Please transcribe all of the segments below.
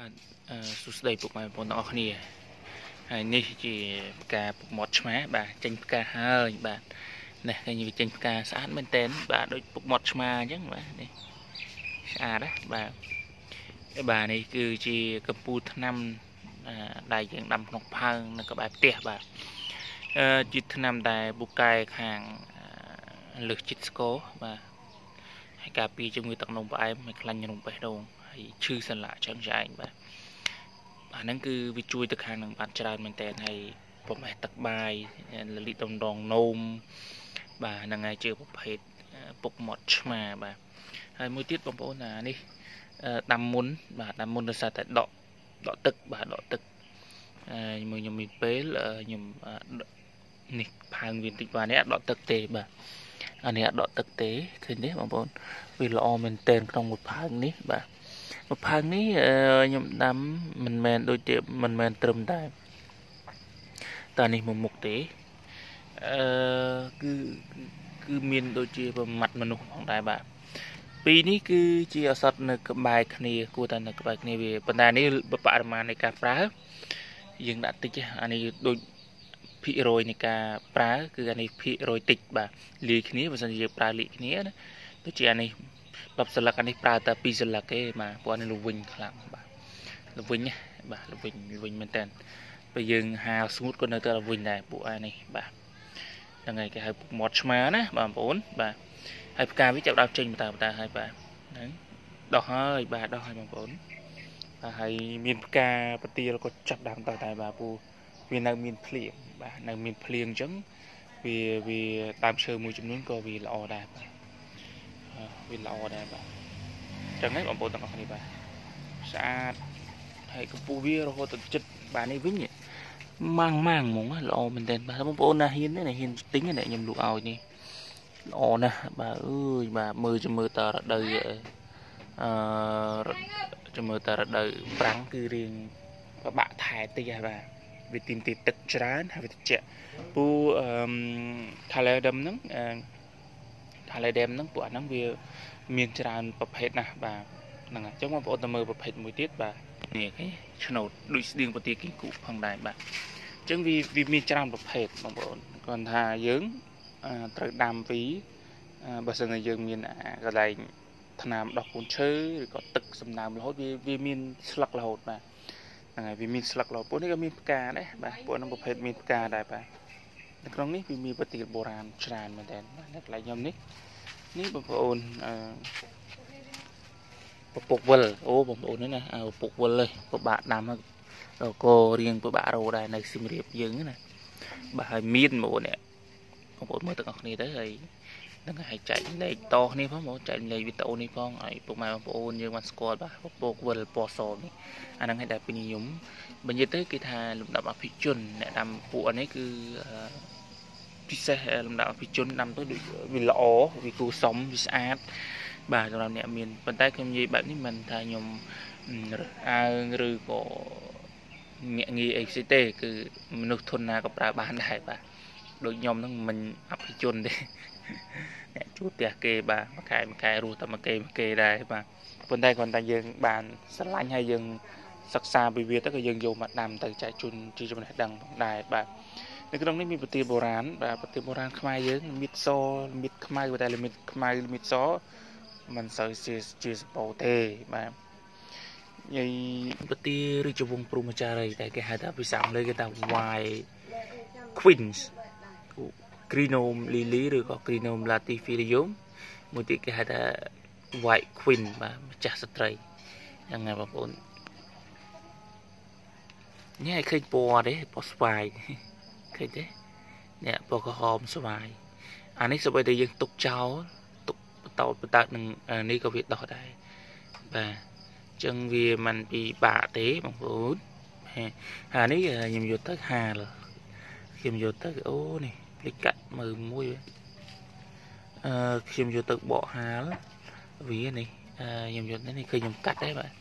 បាទសួស្តីពុកម៉ែបងប្អូនទាំងអស់គ្នាហើយនេះជាផ្កាពុកមាត់ឆ្មាបាទចេញផ្កាហើយបាទនេះឃើញវាចេញផ្កាស្អាតមែនតើបាទដូចពុកមាត់ឆ្មាអញ្ចឹងបាទនេះស្អាតណាបាទនេះគឺជាកម្ពុជាថ្នាំដែលយើងដាំក្នុងផើងនៅក្បែរផ្ទះបាទជាថ្នាំដែលពូកែខាងលើសចិត្តស្គរបាទហើយការពារជំងឺទឹកនោមផ្អែមហើយខ្លាញ់រោមបេះដូងហើយឈឺសន្លាក់ឆ្អឹងឆ្អែងបាទអាហ្នឹងគឺវាជួយទៅខាងនឹងបានច្រើនមែនតើហើយបំផេះទឹកបាយលលិតំដងនោមបាទហ្នឹងហើយជាប្រភេទពុកមាត់ឆ្មាបាទហើយមួយទៀតបងប្អូននេះដាំមុនបាទដាំមុនដោយសារតែដកទឹកបាទដកទឹកមួយខ្ញុំមានពេលខ្ញុំនេះផើងវាបន្តិចបាទនេះអត់ដកទឹកទេបាទអានេះអត់ដកទឹកទេឃើញទេបងប្អូនវាល្អមែនតើក្នុងមួយផើងនេះបាទមួយផើងនេះខ្ញុំដាំមិនមែនដូចជាមិនមែនត្រឹមតែនេះមួយមុខទេគឺមានដូចជាប្រមាត់មនុស្សផងដែរបាទពីរនេះគឺជាឱសថនៅក្បែរគ្នាគួរតែនៅក្បែរគ្នាវាប៉ុន្តែនេះបរិមាណនៃការប្រើយើងដាក់តិចអានេះដូចភាគរយនៃការប្រើគឺអានេះភាគរយតិចបាទលាយគ្នាបើសិនជាយើងប្រើលាយគ្នាណាដូចជាអានេះ10សន្លឹកអានេះប្រើតែ2សន្លឹកទេបាទព្រោះអានេះល្វិញខ្លាំងបាទល្វិញបាទល្វិញមែនតើបើយើងហាលស្ងួតក៏នៅតែល្វិញដែរពួកអានេះបាទហ្នឹងហើយគេហៅពុកមាត់ឆ្មាណាបងប្អូនបាទហើយផ្កាវាចាប់ដើមចេញបន្តហើយបាទហ្នឹងដោះហើយបាទដោះហើយបងប្អូនបាទហើយមានផ្កាប្រទាលក៏ចាប់ដើមតតែបាទពូវានៅមានភ្លៀងបាទនៅមានភ្លៀងអញ្ចឹងវាតាមឈើមួយចំនួនក៏វាល្អដែរបាទវាល្អដែរបាទអញ្ចឹងហ្នឹងបងប្អូនទាំងអស់គ្នាបាទស្អាតហើយកម្ពស់វារហូតដល់ចិត្តបាទនេះវិញម៉ាំងហ្មងល្អមែនទែនបាទបងប្អូនណាហ៊ានទិញខ្ញុំលក់ឲ្យនេះល្អណាស់បាទអើយបាទមើលតរដូវមើលតរដូវប្រាំងគឺរៀងពិបាកថែតិចហើយបាទវាទីមទីទឹកច្រើនហើយវាត្រជាក់ពូថាឡេដឹមហ្នឹងពួកអាហ្នឹងវាមានច្រើនប្រភេទណាស់បាទហ្នឹងអញ្ចឹងបងប្អូនទៅមើលប្រភេទមួយទៀតបាទនេះគេឆ្នោតដូចស្តៀងប្រទាគីគូផងដែរបាទអញ្ចឹងវាមានច្រើនប្រភេទបងប្អូនគាត់ថាយើងត្រូវដាំពីបើសិនជាយើងមានកន្លែងថ្នាំដោះកូនឈើឬក៏ទឹកសំណើមរហូតវាមានស្លឹករហូតបាទហ្នឹងហើយវាមានស្លឹករហូតពួកនេះក៏មានផ្កាដែរបាទពួកហ្នឹងប្រភេទមានផ្កាដែរបាទនៅក្នុងនេះវាមានប្រទាលបុរាណច្រើនមែនតើនៅកន្លែងខ្ញុំនេះបងប្អូនពពុកវិលអូបងប្អូននេះណាពពុកវិលពិបាកដាំក៏រៀងពិបាករោដែរនៅសៀមរាបយើងណាបាទហើយមានបងប្អូនមើលទាំងអស់គ្នាទៅហើយនឹងឲ្យចែកលេខតគ្នាផងមកចែកលេខវីដេអូនេះផងឲ្យពុកម៉ែបងប្អូនយើងបានស្គាល់បាទពពុកវិលពណ៌សនេះអាហ្នឹងឲ្យតែពេញនិយមបើនិយាយទៅគេថាលំដាប់អភិជនអ្នកដាំពួកនេះគឺពិសេសលំដាប់អភិជនដាំទៅដូចវាល្អវាគូសមវាស្អាតបាទសម្រាប់អ្នកមានប៉ុន្តែខ្ញុំនិយាយបែបនេះមិនថាខ្ញុំអើងឬក៏ងាកងាយអីផ្សេងទេគឺមនុស្សធនណាក៏ប្រើបានដែរបាទដូចខ្ញុំហ្នឹងមិនអភិជនទេអ្នកជួផ្ទះគេបាទមួយខែរស់តែមួយគេដែរបាទប៉ុន្តែគ្រាន់តែយើងបានស្រឡាញ់ហើយយើងសិក្សាពីវាទៅក៏យើងយកមកដាំទៅចែកជូនជាចំណេះដឹងផងដែរបាទនៅក្នុងនេះមានប្រទាលបុរាណបាទប្រទាលបុរាណខ្មែរយើងលំិតសលំិតខ្មៅតែលំិតខ្មៅលំិតសមិនសូវជាសពោទេបាទនិយាយប្រទាលរាជវង្សព្រហ្មចារីតែគេហៅថាភាសាអង់គ្លេសគេថា White Queens Crinum Lily ឬក៏ Crinum latifolium មួយទៀតគេហៅថា White Queen បាទម្ចាស់ស្ត្រីហ្នឹងហើយបងប្អូននេះឲ្យឃើញពណ៌ទេពណ៌ស្វាយឃើញទេនេះពណ៌ក្រហមស្វាយអានេះសូម្បីតែយើងទុកចោលទុកបន្តនឹងនេះក៏វាដោះដែរបាទអញ្ចឹងវាមិនពិបាកទេបងប្អូនអានេះខ្ញុំយកទៅហាលខ្ញុំយកទៅអូនេះភ្លេចកាត់មើលមួយខ្ញុំយកទៅបកហាលវានេះខ្ញុំយកនេះឃើញខ្ញុំកាត់ដែរបាទ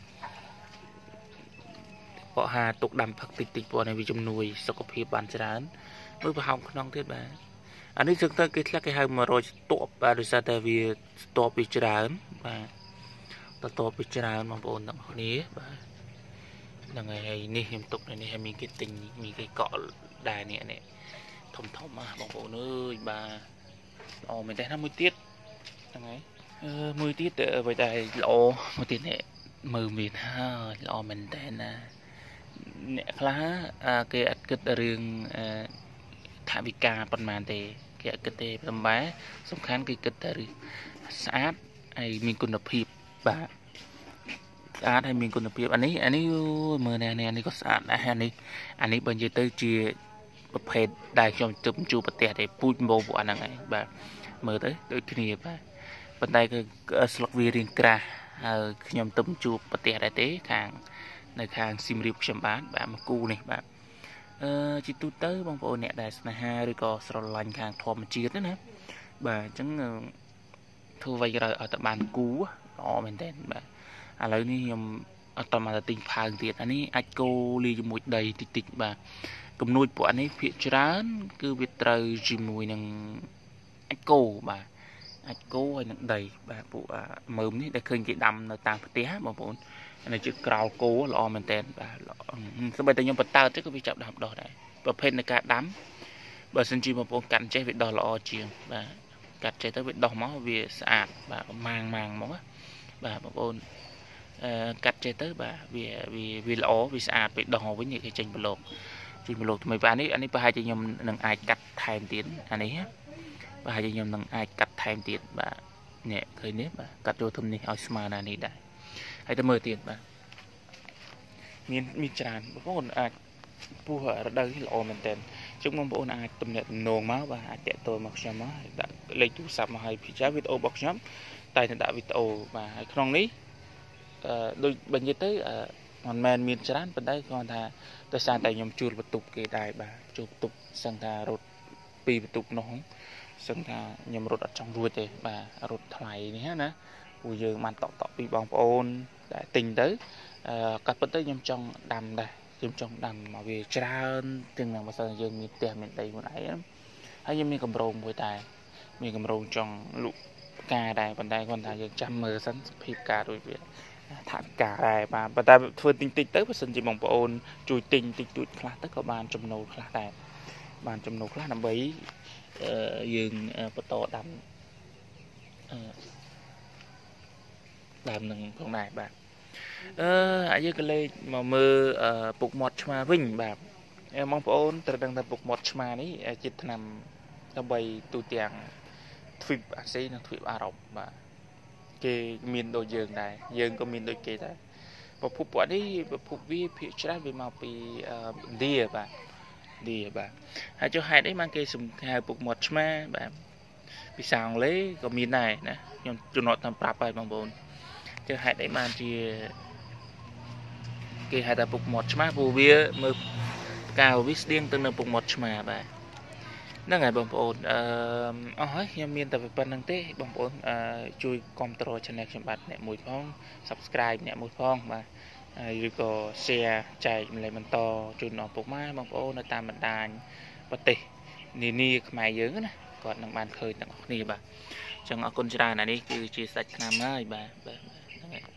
បកហាទុកដាំផឹកតិចព្រោះនេះវាជំនួយសុខភាពបានច្រើនមើលប្រហោងក្នុងទៀតបាទអានេះចឹងទៅគេខ្លះគេហៅ100ស្ទាប់បាទដោយសារតែវាស្ទាប់វាច្រើនបាទតតបវាច្រើនបងប្អូនទាំងគ្នាបាទ là ngày ní em tục này hay mình cái tình mình cái cọ đài này thông thông à bóng bộ nơi bà mình thấy 50 tiết này 10 tiết với đài lộ một tiết này mờ mịt ha lộ mình tên nè khá cái ắt kết riêng thả bị ca phần màn thì cái kết tê tầm bé song khán cái kết riêng sát hay mình còn đập hiệp bà sát hay mình còn đập hiệp anh ấy mờ này này có sát anh ấy bây giờ tới chiaประเภทได้ชมจุ่มจูประเทศได้พูดโมบุอันนั้นไงแบบเมื่อโดยที่นี่แบบปัจจัยคือสลักวีเรียงกระขยมตุ่มจูประเทศได้เต้ทางในทางซิมริบชมบ้านแบบมากูนี่แบบจิตตุเตอร์บางคนเนี่ยได้สนาหาหรือก็สลันทางทอมจีดนะแบบจังทั่วไปเราเอาแต่บ้านกูอ๋อเป็นเต้นแบบอะไรนี่ยมเอาต่อมาแต่ติงพางเตียนอันนี้ไอโกลีจมูกđầyติดแบบกำนวยปวดนี้พิจารณาคือวิตรจิมวยนังไอโก้บ่าไอโก้ไอ้นังใดบ่าปวดมือนี้ได้เคยกินดำในต่างประเทศบ่ปนอันนี้จะกราวโก้หล่อมันเต้นบ่าหล่อสมัยแต่ยังปัตตาจะก็วิจับดำดอได้ประเภทในการดำบ่าสัญชีบ่ปนกันใจวิดดอหล่อเชียงบ่ากัดใจtớiวิดดอม้อวิสะอาดบ่ามางม้อบ่าปนกัดใจtớiบ่าวิหล่อวิสะอาดวิดดอvới những cái tranh bờ lộc trên một lột mấy bạn ấy anh ấy hai chị nhom nâng ai cắt thành tiền anh ấy và hai chị nhom nâng ai cắt thành tiền và nhẹ khơi nếp và cắt vô thùng này osman này đại hay ta mời tiền và miên tràn có một ai phù hợp ở đây là mình tiền chúng mong bộ ai tụm nhẹ nồng máu và ai tẹt tôi mặc xem máu đã lấy chú sắm mà hay phía video bọc nhóm tại đã video và không lý đôi bên dưới tớiมันแมนมีนชานเป็นได้ก่อนท่าแต่สารแต่ยมจูดประตูเกได้บ่าจูดประตูสังทารถปีประตูน้องสังทายมรถอัดช่องรวยเลยบ่ารถไถนี่ฮะนะกูยืมมันต่อปีบองโอนได้ติงtớiกับเป็นได้ยมจองดำได้ยมจองดำมาเวชราจึงนำมาใส่ยืมมีเตียมีได้หมดไหนให้ยังมีกำรงมวยตายมีกำรงจองลุกกาได้เป็นได้ก่อนท่ายังจำมือสันพิบกาโดยเวียถามกาได้มาแต่เพื่อนติงๆเต้ก็สัญญาบองปอนจุยติงจุดคลาสแต่ก็บานจำนวนคลาสได้บานจำนวนคลาสนำไปยืนประตูดำหนึ่งตรงไหนแบบอายุก็เลยมามือปลุกหมดมาวิ่งแบบมองปอนแต่ดังแต่ปลุกหมดมานี้จิตนำนำไปตัวเตียงทวิปอาซีนทวิปอาหรับแบบcái miền đồi giường này giường có miền đồi kia đấy và phục quả đi phục vi phía trái về màu bị đìa bà hai chỗ hai đấy mang cái sùng hai phục một mà bạn bị sàng lấy có miền này nè nhưng chỗ nóทำปรับไปบางบนchỗ hai đấy mang thì cái hai ta phục một mà phù bia mực cao vít điên từng là phục một mà bàนั่นไงบางคนยังมีแต่เป็นนังเต้บางคนช่วยคอมโตรชแนลฉบับเนี่ยมวยพ้อง subscribe เนี่ยมวยพ้องมาหรือก็แชร์ใจอะไรมันต่อจุดหนอปกมาบางคนในตามบรรดาปฏินี่ขมายเยอะนะก่อนนังบานเคยต่างนี่บ่จังเอาคนชราอันนี้คือชีสัตขนาดน้อยบ่